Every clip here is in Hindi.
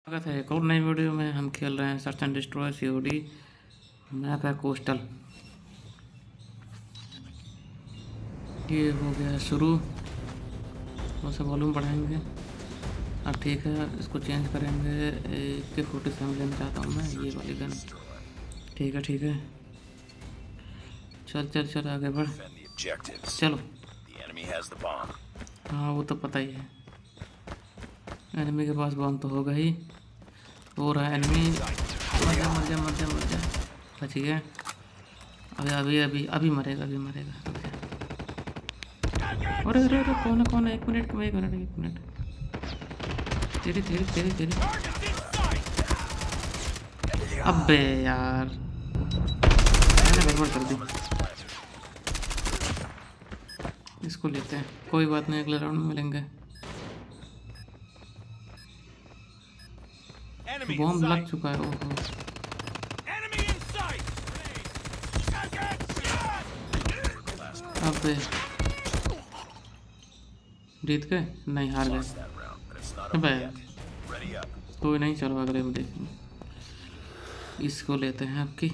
स्वागत है एक और नई वीडियो में। हम खेल रहे हैं search and destroy COD। Map है कोस्टल। ये हो गया शुरू। थोड़ा सा वॉल्यूम बढ़ाएंगे। अब ठीक है, इसको चेंज करेंगे। AK-47 लेना चाहता हूँ मैं, ये वाली गन। ठीक है ठीक है, चल चल चल आगे बढ़। चलो। हाँ वो तो पता ही है, एनिमी के पास बॉम्ब तो होगा ही। हो रहा है एनिमी। मर जा मर जा मर जा मर जा, बच गया। अभी अभी अभी अभी मरेगा, अभी मरेगा। अरे अरे अरे कौन है? एक मिनट। तेरी तेरी तेरी तेरी। अबे यार, मैंने गड़बड़ कर दी। इसको लेते हैं, कोई बात नहीं, अगले राउंड में मिलेंगे। बॉम्ब लग चुका है। ओहो, अबे जीत गए? नहीं, हार गए। अबे कोई नहीं, चलो अगले में देखेंगे। इसको लेते हैं आपकी।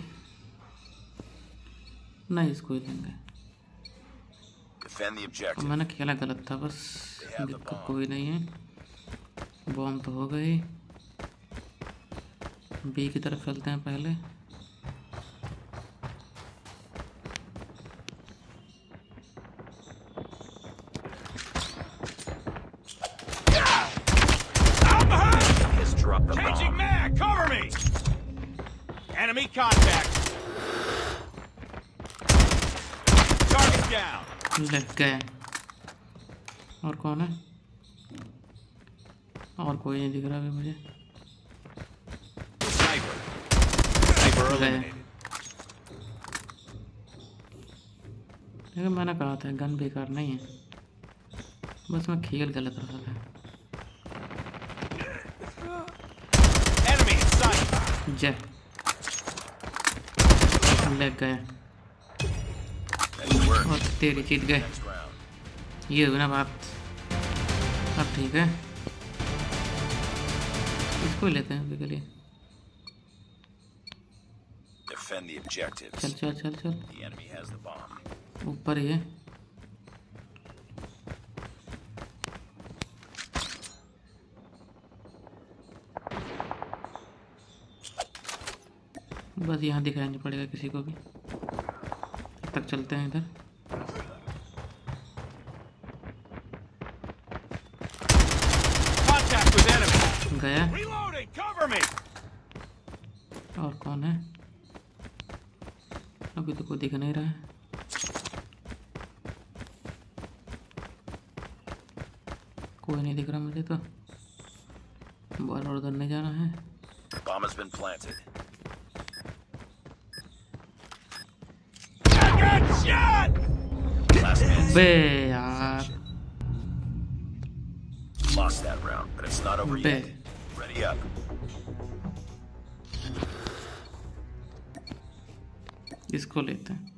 नहीं, इसको ही लेंगे। मैंने खेला गलत था बस, दिक्कत कोई नहीं है। बॉम्ब तो हो गई। बी की तरफ चलते हैं पहले। Changing mag, cover me! Enemy contact! Target down! लग गए। और कौन है? और कोई नहीं दिख रहा अभी मुझे। Sniper eliminated. लेकिन मैंने कहा था गन बेकार नहीं है, बस मैं खेल गलत रहा था। Enemy in sight! जय लग गए। और तेरी जीत गए। ये हुई ना बात। अब ठीक है, इसको ही लेते हैं अभी के लिए। Defend the objectives. चल चल चल चल, The enemy has the bomb. ऊपर ही है। बस यहाँ दिखाई नहीं पड़ेगा किसी को भी। तब तक चलते हैं इधर। Contact with enemy! गया। Reloading, cover me! और कौन है? अभी तो कोई दिख नहीं रहा है। कोई नहीं दिख रहा मुझे तो। बार बार उधर नहीं जाना है। Bomb has been planted. Last man बे यार, lost that round, but it's not over bay yet. Ready up. इसको लेते हैं।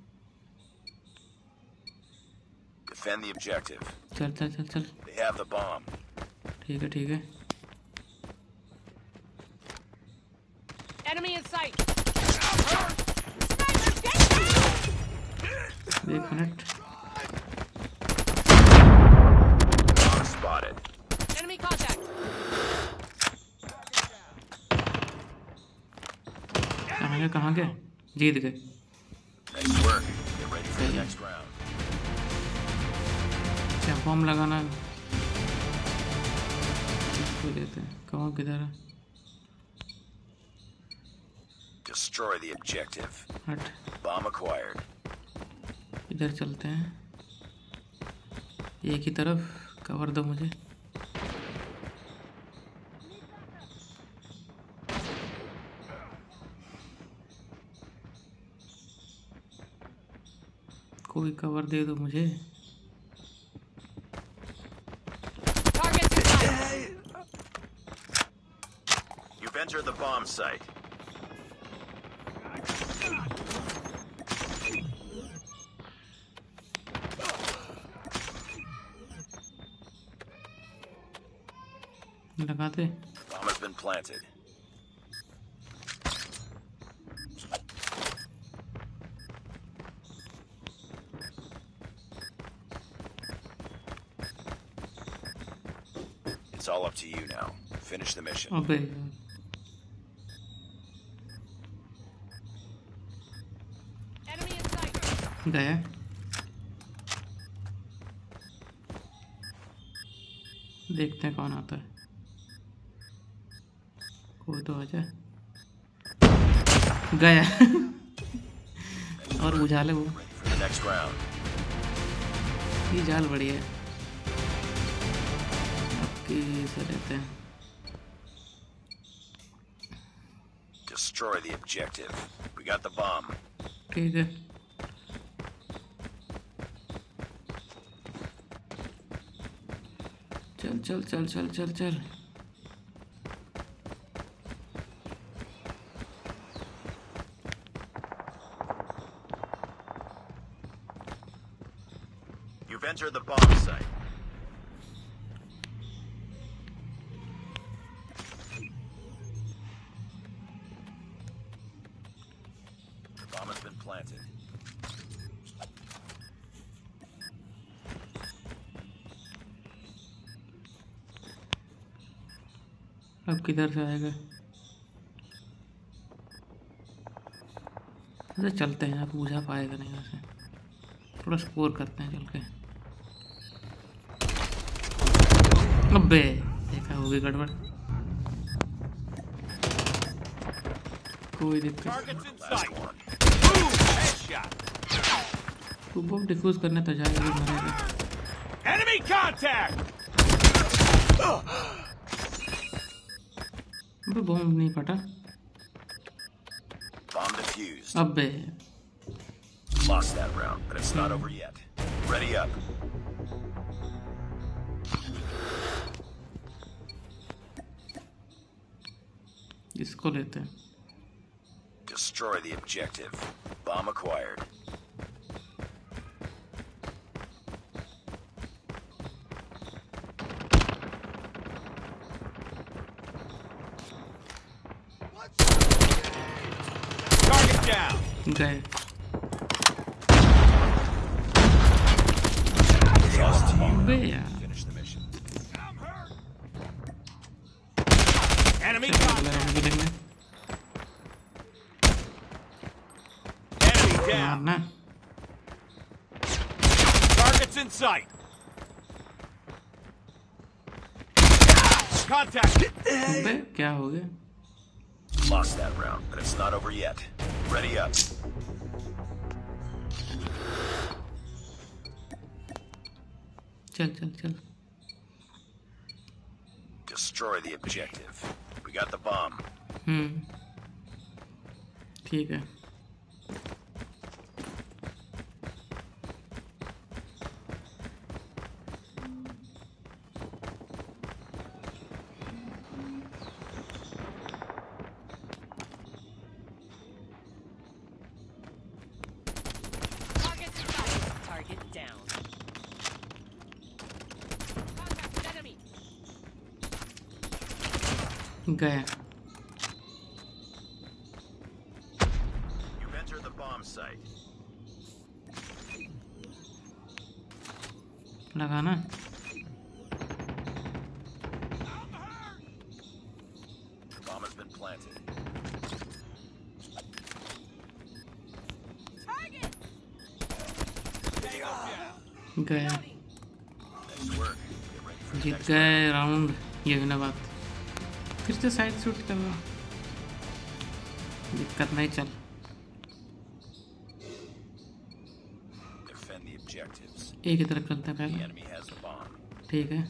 Defend the objective. चल चल चल चल, They have the bomb. ठीक है ठीक है। Enemy in sight. एक minute. Bomb spotted. Enemy contact. कहाँ गए? जीत गए। Nice work. Get ready for the next round. क्या फॉर्म लगाना है? इसको लेते हैं। कहाँ किधर है? Destroy the objective. हट, Bomb acquired. इधर चलते हैं। एक ही तरफ कवर दो मुझे। कोई कवर दे दो मुझे। Targets in sight. You've entered the bomb site. लगाते। Bomb has been planted. It's all up to you now. Finish the mission. अबे Enemy in sight. गया। देखते हैं कौन आता है। कोई तो आ जाए। गया। और बुझा ले वो। For the next round. ये जाल बढ़िया है। अब से लेते हैं। Destroy the objective. We got the bomb. ठीक है। चल चल चल चल चल चल। You've entered the bomb site. The bomb has been planted. अब किधर से आएगा? वैसे चलते हैं, अब बुझा पाएगा नहीं वैसे। थोड़ा स्कोर करते हैं चल के। अबे देखा होगी गड़बड़। कोई दिक्कत। Targets in Last sight. one. Boom! Headshot. तू बम डिफ्यूज करने तो जाएगा भी मरेगा। Enemy contact. अबे बम नहीं फटा। Bomb defused. अबे Lost that round, but it's not over yet. Ready up. इसको लेते हैं। Destroy the objective. Bomb acquired. Target down. गए। Lost to you. अबे यार। Finish the mission. Enemy अगला contact. राउंड भी लेंगे। Enemy down. मारना। Targets in sight. Contact. अबे क्या हो गया? Lost that round, but it's not over yet. Ready up. चल चल चल। Destroy the objective. We got the bomb. ठीक है। Target in sight. Target down. Contact with enemy. गया। You've entered the bomb site. लगाना। Bomb has been planted. गया। Nice work. Get ready for the जीत next गए राउंड। ये भी ना बात। फिर से साइड शूट कर लो। दिक्कत नहीं चल। Defend the objectives. एक ही तरफ चलते हैं The पहले। enemy has the bomb. ठीक है।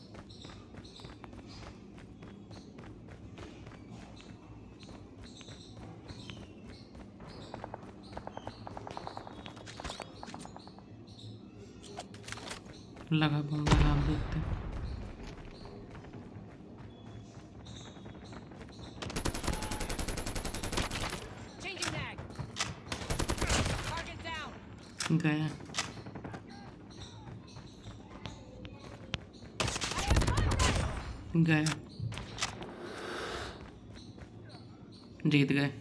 लगा बम लगा, आप देखते हैं। Changing mag. Target down. गया। गया। जीत गए,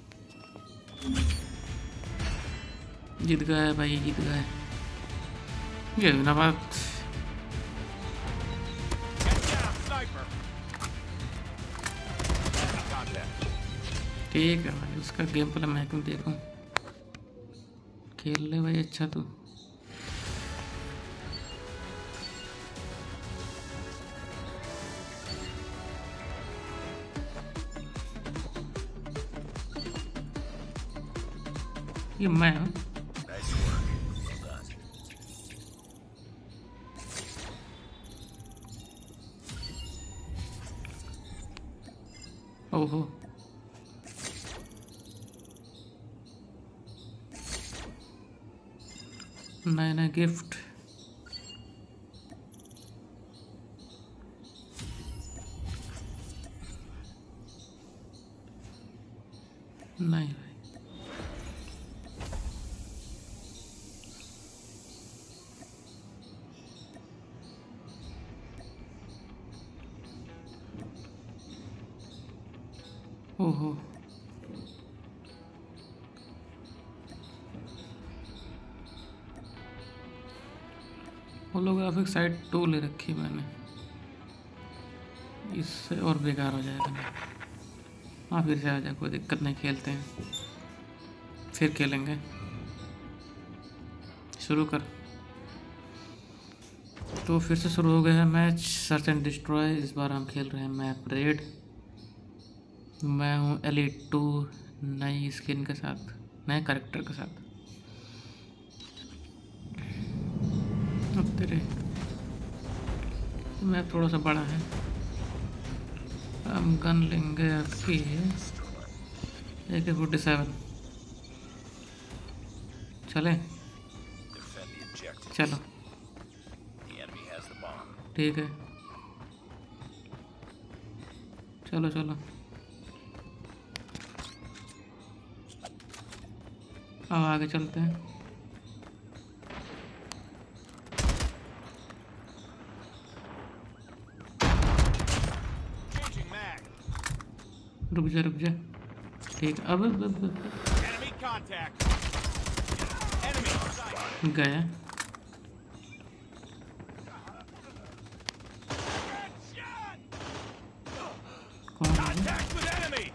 जीत गए भाई, जीत गए। ये ना बात। Get down, sniper. Enemy contact. ठीक है भाई, उसका गेम प्ले मैं क्यों देखूं, खेल ले भाई अच्छा तू। ये मैं हूँ। Nice work. Well done. ओहो, नया नया गिफ्ट। नहीं भाई, ओहो, होलोग्राफिक साइट 2 ले रखी है मैंने, इससे और बेकार हो जाएगा ना। हाँ फिर से आ जाए, कोई दिक्कत नहीं, खेलते हैं, फिर खेलेंगे। शुरू कर। तो फिर से शुरू हो गया है मैच, सर्च एंड डिस्ट्रॉय। इस बार हम खेल रहे हैं मैप रेड। मैं हूँ एलीट 2 नई स्किन के साथ, नए कैरेक्टर के साथ। अब तेरे मैप थोड़ा सा बड़ा है, हम गन लेंगे आपकी AK-47। चले, Defend the objective. चलो The enemy has the bomb. ठीक है, चलो चलो। अब आगे चलते हैं। Changing mag. रुक जा रुक जा, ठीक है। अब Enemy contact. Enemy sight. गया। कौन है? Contact with enemy.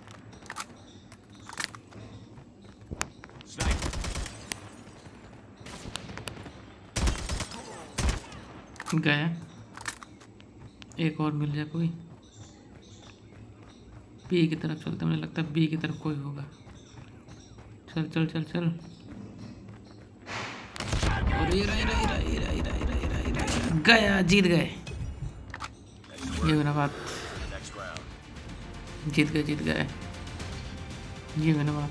Sniper. गया। एक और मिल जाए कोई। बी की तरफ चलते, मुझे लगता है बी की तरफ कोई होगा। चल चल चल चल। और ये गया, जीत गए। ये मेरा बात, Next round. जीत गए जीत गए। ये मेरा बात।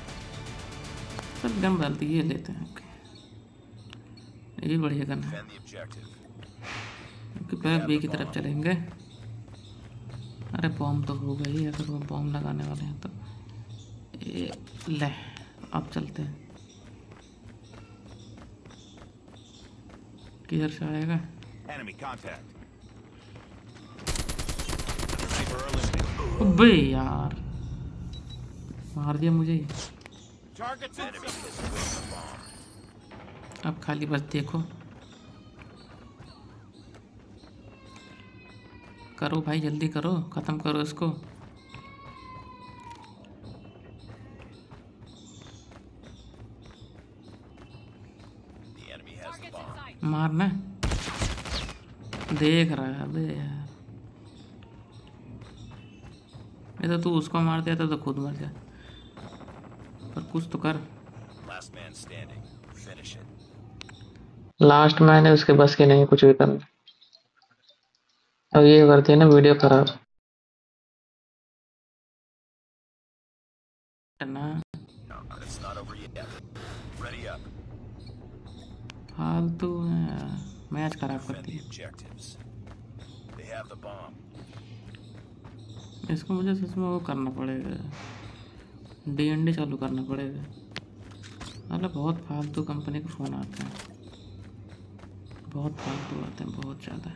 सब गन डालती, ये लेते हैं। ओके, ये भी बढ़िया गन है। Defend the objective. क्योंकि पहले बी की तरफ चलेंगे। अरे बॉम्ब तो हो गई, अगर वो बॉम्ब लगाने वाले हैं तो ये ले। अब चलते हैं, किधर से आएगा? Enemy contact. Sniper eliminated. अबे यार, मार दिया मुझे ही। Targets in Enemy sight. has placed the bomb. अब खाली बस देखो, करो भाई, जल्दी करो, खत्म करो इसको। The enemy has the Targets in bomb. sight. मारना देख रहा है। अबे यार, ये तो तू उसको मार दिया था तो खुद मर जा, पर कुछ तो कर। Last man standing. Finish it. Last मैंने उसके बस की नहीं कुछ भी करना। अब ये करती है ना वीडियो खराब ना, No, it's not over yet. Ready up. फालतू मैच खराब Defend करती the है। objectives. They have the bomb. इसको मुझे सच में वो करना पड़ेगा, D&D चालू करना पड़ेगा। मतलब बहुत फालतू कंपनी के फ़ोन आते हैं, बहुत फालतू आते हैं, बहुत ज़्यादा।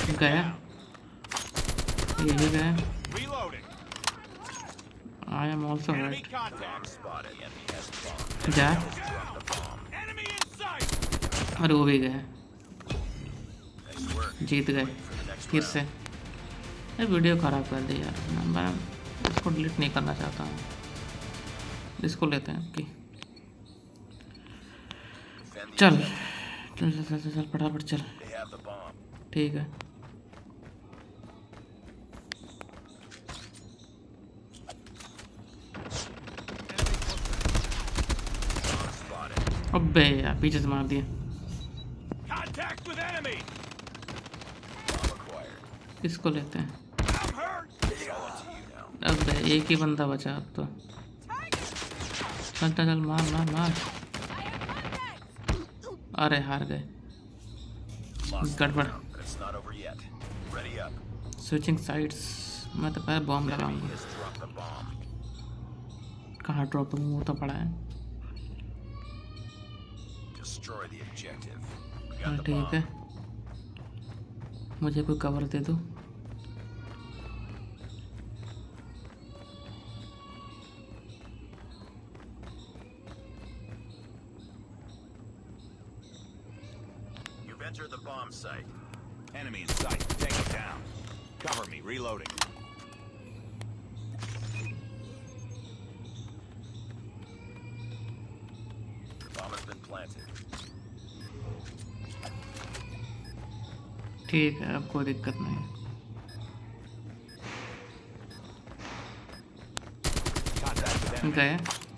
गया, ये भी गया। Reloading. I am also Enemy hurt. contact. Spotted. Enemy has the bomb. जा, Drop the bomb. Enemy in sight. और वो भी गया। Nice work. जीत गए For the next फिर round. से। ये वीडियो ख़राब कर दी यार, मैं इसको डिलीट नहीं करना चाहता हूँ। इसको लेते हैं आपकी। Defend the चल objective. चल चल चल चल फटाफट चल। They have the bomb. ठीक है। Bomb spotted. अबे यार पीछे से मार दिया। Contact with enemy. Bomb acquired. इसको लेते हैं। I'm hurt. It's all up to you now. अबे एक ही बंदा बचा अब तो। चल चल चल मार मार मार। अरे हार गए। Lost that गड़बड़। round, but it's not over yet. Ready up. Switching sides. मैं तो पहले बॉम्ब Enemy लगाऊंगा। has dropped the bomb. कहाँ ड्रॉप करूँ, वो तो पड़ा है। Destroy the objective. We हाँ got the ठीक है, bomb. मुझे कोई कवर दे दो। You've entered the bomb site. Enemy in sight. Take it down. Cover me. Reloading. The bomb has been planted. ठीक है, अब कोई दिक्कत नहीं। Contact with enemy. गए।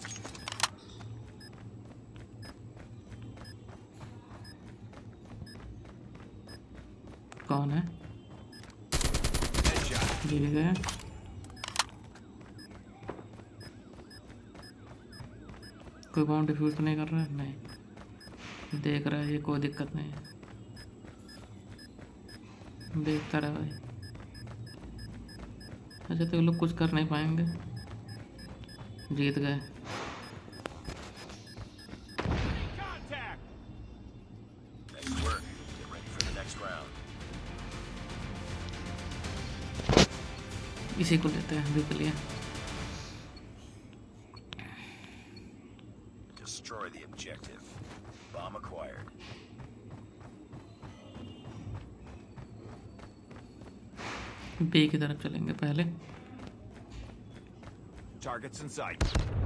कौन है? Headshot. ये भी गए। कोई बॉम्ब डिफ्यूज तो नहीं कर रहा है? नहीं, देख रहा है ये, कोई दिक्कत नहीं है। देखता रहा भाई। अच्छा तो ये लोग कुछ कर नहीं पाएंगे। जीत गए। Contact. Nice work. Get ready for the next round. इसी को लेते हैं अभी के लिए। Destroy the objective. Bomb acquired. B की तरफ चलेंगे पहले। Targets in sight.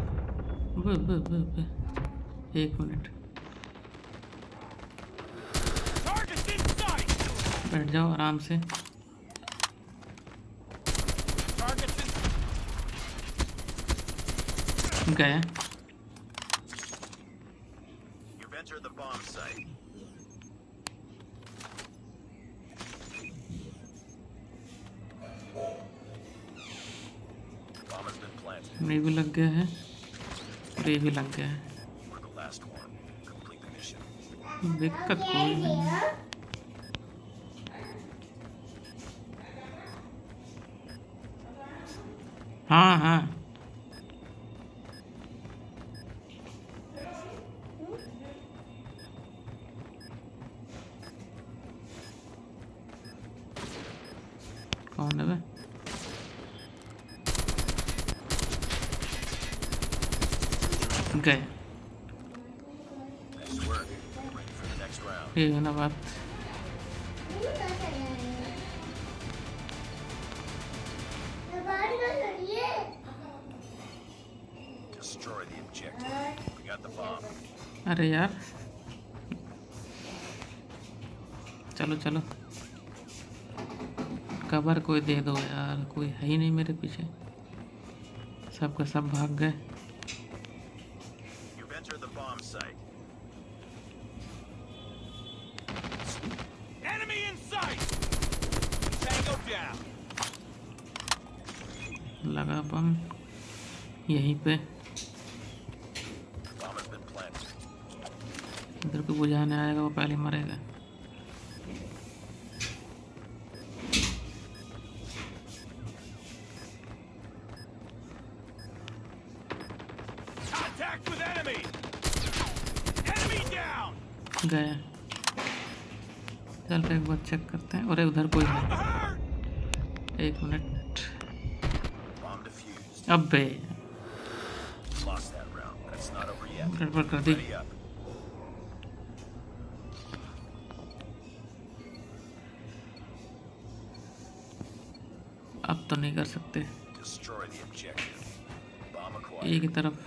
एक मिनट, Targets in sight. बैठ जाओ आराम से। Targets in. गए। You've entered the bomb site. Bomb has been planted. ये भी लग गया है, ये भी लग गया है। You were the last one. Complete the mission. दिक्कत कोई नहीं। हाँ हाँ, कौन है बे? गए। Nice work. Get ready for the next round. ये है ना बात। Destroy the objective. We got the bomb. अरे यार, चलो चलो, कवर कोई दे दो यार, कोई है ही नहीं मेरे पीछे। सबका सब भाग गए। You've entered the bomb site. Enemy in sight. Tango down. लगा बम यहीं पे। Bomb has been planted. इधर को बुझाने आएगा वो पहले मरेगा। Contact with enemy. Enemy down. गए। चल एक बार चेक करते हैं। अरे उधर कोई है, एक मिनट। Bomb defused. अबे Lost that round, but it's not over yet. गड़बड़ कर दी। Ready up. अब तो नहीं कर सकते। Destroy the objective. Bomb acquired. एक ही तरफ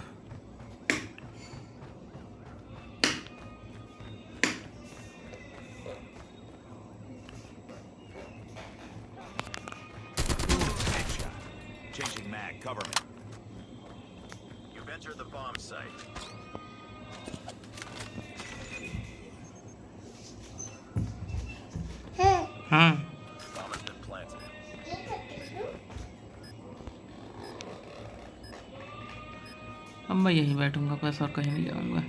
Headshot. Changing mag. Cover me. You've entered the bomb site. हाँ Bomb has been planted. अब मैं यहीं बैठूंगा बस और कहीं नहीं जाऊंगा।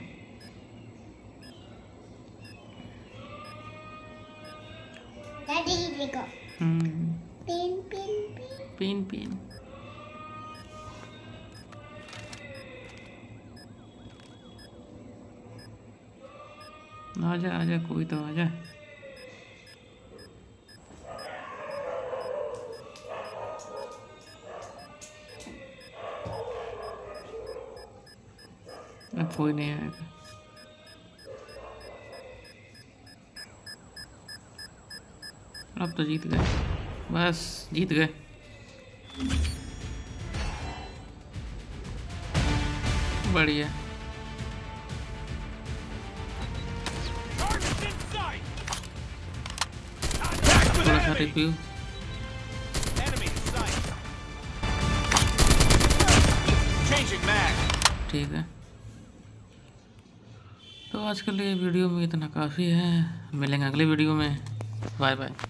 Daddy, we go. Pin, pin, pin. Pin pin आजा आजा, कोई तो आजा। अब कोई नहीं आएगा। अब तो जीत गए, बस जीत गए। बढ़िया। Target's in sight. Contact with थोड़ा सा enemy. Review. Enemy in sight. Changing mag. ठीक है, तो आज के लिए वीडियो में इतना काफ़ी है। मिलेंगे अगले वीडियो में। Bye bye.